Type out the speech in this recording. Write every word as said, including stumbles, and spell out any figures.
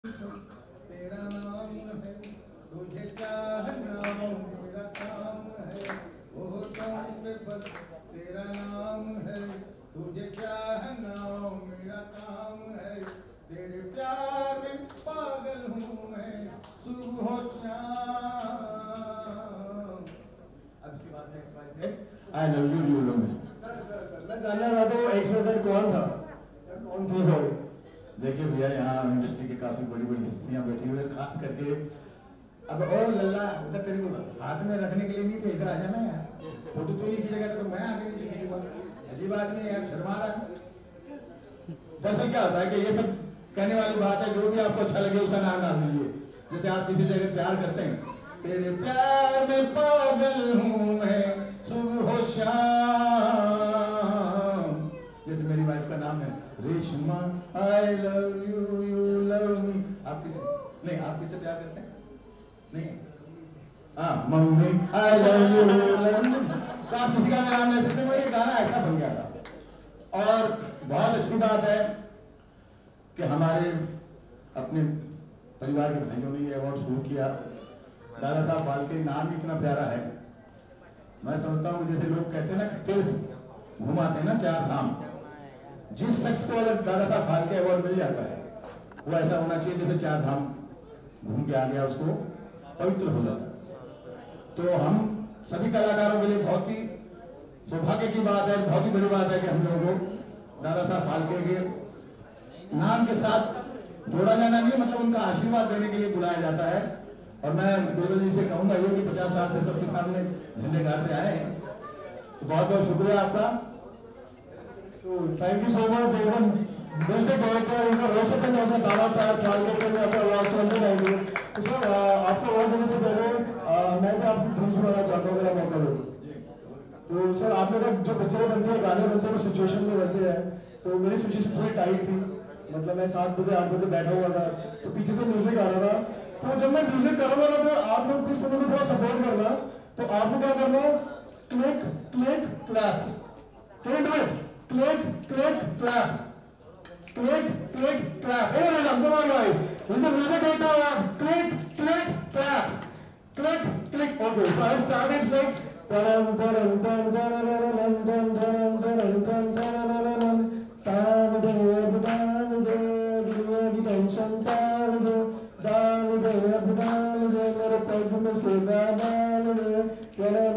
तेरा नाम है, तुझे चाहना मेरा काम है, वो तुम पे बस तेरा नाम है, तुझे चाहना मेरा काम है, तेरे प्यार में पागल हूँ मैं सुबह शाम। अब इसके बाद नेक्स्ट वाइज है I love you you love me. Sir sir sir मैं जानना चाहता हूँ एक्स वाई जेड कौन था या कौन थी? सॉरी। देखिए भैया, यहाँ इंडस्ट्री की काफी बड़ी बड़ी हस्तियां बैठी हुई है, खास करके अब और लल्ला उधर तेरे को हाथ में रखने के लिए नहीं थे, इधर आ जाना यार, फोटो तो नहीं खींचेगा तो मैं आगे नीचे खींचूंगा, अजीब आदमी है यार, शर्मा रहा है। दरअसल क्या होता है कि ये सब कहने वाली बात है, जो भी आपको अच्छा लगे उसका नाम डाल दीजिए। जैसे आप किसी से अगर प्यार करते हैं, तेरे प्यार में पागल हूँ मैं सुबह शाम, जैसे मेरी वाइफ का नाम है Reshma, I love you you love me. आप किसे नहीं, आप किसे प्यार करते हैं? नहीं, हाँ mummy I love you love me. तो आप किसी का नाम ले सकते हैं। ये गाना ऐसा बन गया था। और बहुत अच्छी बात है कि हमारे अपने परिवार के भाइयों ने ये अवार्ड शुरू किया। दादा साहब फाल्के नाम ही इतना प्यारा है। मैं समझता हूँ जैसे लोग कहते हैं ना कि तीर्थ घुमाते हैं ना चार धाम, जिस शख्स को अगर दादा साहब फाल्के अवार्ड मिल जाता है वो ऐसा होना चाहिए जैसे चार धाम घूम के आ गया, उसको पवित्र हो जाता है। तो हम सभी कलाकारों के लिए बहुत ही सौभाग्य की बात है, बहुत ही बड़ी बात है कि हम लोगों को दादा साहब फाल्के के नाम के साथ जोड़ा जाना नहीं, मतलब उनका आशीर्वाद देने के लिए बुलाया जाता है। और मैं बिरबल जी से कहूंगा ये कि पचास साल से सबके सामने झंडे गाड़ते आए हैं, तो बहुत बहुत शुक्रिया आपका। So thank you so much. There is a music director, there is a recipient of the Dada Saheb Phalke film of the award सुनते रहेंगे। तो सर आपको अवार्ड देने से पहले मैं भी आपकी धुन सुनाना चाहता हूँ, मेरा मौका दो। तो सर आपने कहा जो पिक्चरें बनती है, गाने बनते हैं, वो सिचुएशन में बनते हैं। तो मेरी सिचुएशन थोड़ी टाइट थी, मतलब मैं सात बजे आठ बजे बैठा हुआ था, तो पीछे से म्यूजिक आ रहा था। तो जब मैं म्यूजिक कर रहा था तो आप लोग प्लीज मुझे थोड़ा सपोर्ट करना। तो आपको क्या करना, click click clap, can you do it? Click click clap, click click clap, a random, come on guys, this is music director, click click clap, click click. Okay, so I start it's like तरम तरम तरम तरम तरम तरम तरम तरम तरम तरम तान दे बदान दे दुनिया की टेंशन तान दे दान दे बदान दे मेरे पग में से दान दे तेरा